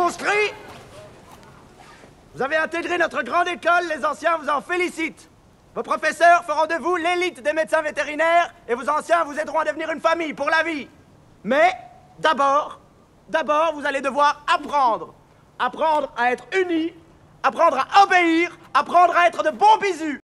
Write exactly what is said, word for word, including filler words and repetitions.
conscrits, vous avez intégré notre grande école, les anciens vous en félicitent. Vos professeurs feront de vous l'élite des médecins vétérinaires et vos anciens vous aideront à devenir une famille pour la vie. Mais, d'abord, d'abord, vous allez devoir apprendre. Apprendre à être unis, apprendre à obéir, apprendre à être de bons bisous.